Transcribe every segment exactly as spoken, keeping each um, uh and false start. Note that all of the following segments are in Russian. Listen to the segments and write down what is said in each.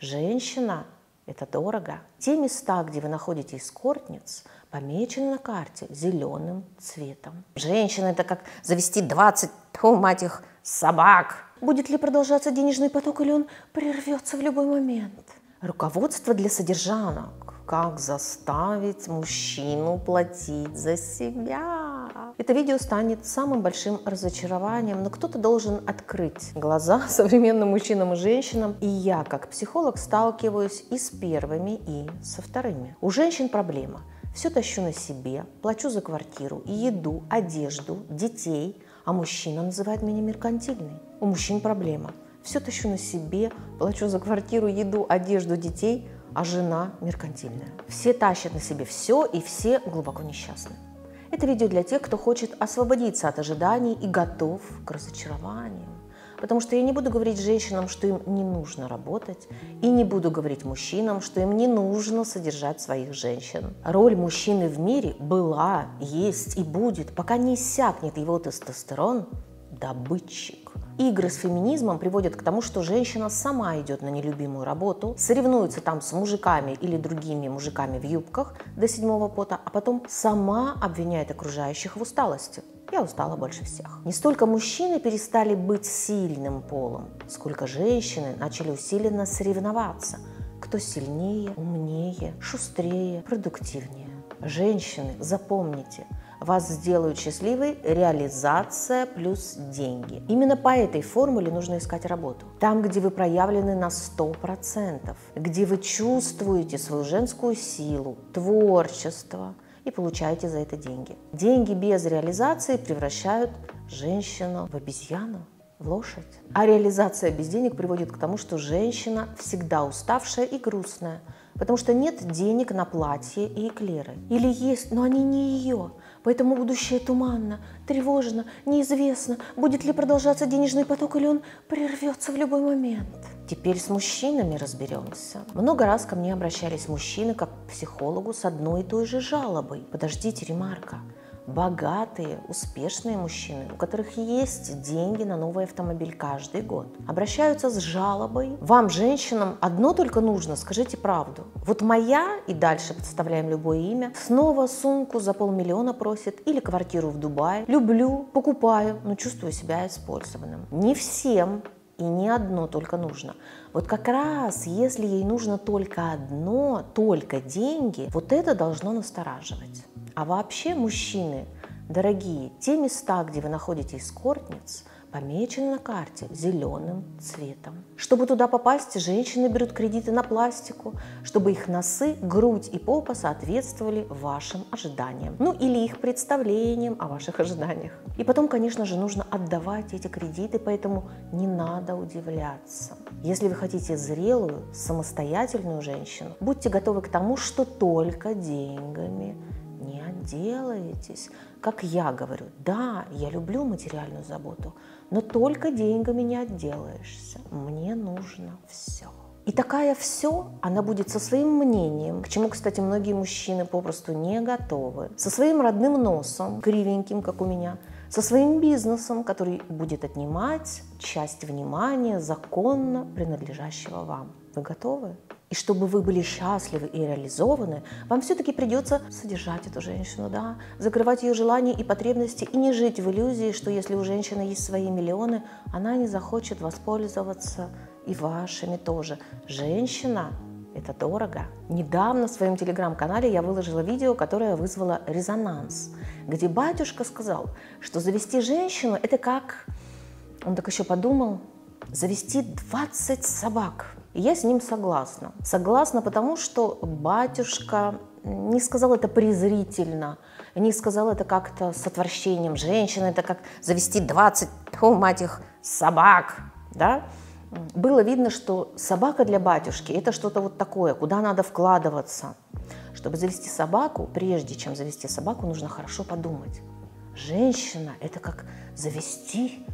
Женщина – это дорого. Те места, где вы находите эскортниц, помечены на карте зеленым цветом. Женщина – это как завести двадцать, о, мать их, собак. Будет ли продолжаться денежный поток, или он прервется в любой момент? Руководство для содержанок. Как заставить мужчину платить за себя. Это видео станет самым большим разочарованием, но кто-то должен открыть глаза современным мужчинам и женщинам. И я, как психолог, сталкиваюсь и с первыми, и со вторыми. У женщин проблема. Все тащу на себе, плачу за квартиру, еду, одежду, детей, а мужчина называет меня меркантильной. У мужчин проблема. Все тащу на себе, плачу за квартиру, еду, одежду, детей, а жена меркантильная. Все тащат на себе все, и все глубоко несчастны. Это видео для тех, кто хочет освободиться от ожиданий и готов к разочарованиям. Потому что я не буду говорить женщинам, что им не нужно работать, и не буду говорить мужчинам, что им не нужно содержать своих женщин. Роль мужчины в мире была, есть и будет, пока не иссякнет его тестостерон, добытчик. Игры с феминизмом приводят к тому, что женщина сама идет на нелюбимую работу, соревнуется там с мужиками или другими мужиками в юбках до седьмого пота, а потом сама обвиняет окружающих в усталости. Я устала больше всех. Не столько мужчины перестали быть сильным полом, сколько женщины начали усиленно соревноваться. Кто сильнее, умнее, шустрее, продуктивнее. Женщины, запомните, вас сделают счастливой реализация плюс деньги. Именно по этой формуле нужно искать работу. Там, где вы проявлены на сто процентов, где вы чувствуете свою женскую силу, творчество и получаете за это деньги. Деньги без реализации превращают женщину в обезьяну, в лошадь. А реализация без денег приводит к тому, что женщина всегда уставшая и грустная, потому что нет денег на платье и эклеры. Или есть, но они не ее. Поэтому будущее туманно, тревожно, неизвестно, будет ли продолжаться денежный поток, или он прервется в любой момент. Теперь с мужчинами разберемся. Много раз ко мне обращались мужчины как к психологу с одной и той же жалобой. Подождите, ремарка. Богатые, успешные мужчины, у которых есть деньги на новый автомобиль каждый год, обращаются с жалобой. Вам, женщинам, одно только нужно, скажите правду. Вот моя, и дальше подставляем любое имя, снова сумку за полмиллиона просит или квартиру в Дубае. Люблю, покупаю, но чувствую себя использованным. Не всем и не одно только нужно. Вот как раз, если ей нужно только одно, только деньги, вот это должно настораживать. А вообще, мужчины, дорогие, те места, где вы находите эскортниц, помечены на карте зеленым цветом. Чтобы туда попасть, женщины берут кредиты на пластику, чтобы их носы, грудь и попа соответствовали вашим ожиданиям. Ну или их представлениям о ваших ожиданиях. И потом, конечно же, нужно отдавать эти кредиты, поэтому не надо удивляться. Если вы хотите зрелую, самостоятельную женщину, будьте готовы к тому, что только деньгами не отделаетесь. Как я говорю, да, я люблю материальную заботу, но только деньгами не отделаешься. Мне нужно все. И такая все, она будет со своим мнением, к чему, кстати, многие мужчины попросту не готовы, со своим родным носом, кривеньким, как у меня, со своим бизнесом, который будет отнимать часть внимания законно принадлежащего вам. Вы готовы? И чтобы вы были счастливы и реализованы, вам все-таки придется содержать эту женщину, да, закрывать ее желания и потребности и не жить в иллюзии, что если у женщины есть свои миллионы, она не захочет воспользоваться и вашими тоже. Женщина – это дорого. Недавно в своем телеграм-канале я выложила видео, которое вызвало резонанс, где батюшка сказал, что завести женщину – это как, он так еще подумал, завести двадцать собак. И я с ним согласна. Согласна потому, что батюшка не сказал это презрительно, не сказал это как-то с отвращением. Женщины – это как завести двадцать, о, мать их, собак. Да? Было видно, что собака для батюшки – это что-то вот такое, куда надо вкладываться. Чтобы завести собаку, прежде чем завести собаку, нужно хорошо подумать. Женщина – это как завести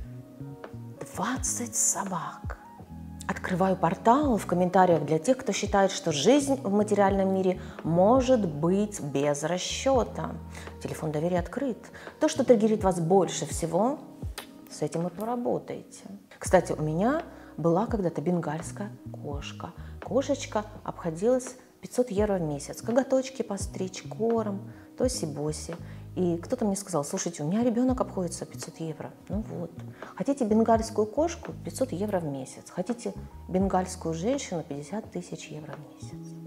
двадцать собак. Открываю портал в комментариях для тех, кто считает, что жизнь в материальном мире может быть без расчета. Телефон доверия открыт. То, что триггерит вас больше всего, с этим и поработаете. Кстати, у меня была когда-то бенгальская кошка. кошечка обходилась пятьсот евро в месяц. Коготочки постричь, корм, тоси-боси. И кто-то мне сказал: слушайте, у меня ребенок обходится пятьсот евро. Ну вот. Хотите бенгальскую кошку — пятьсот евро в месяц. Хотите бенгальскую женщину — пятьдесят тысяч евро в месяц.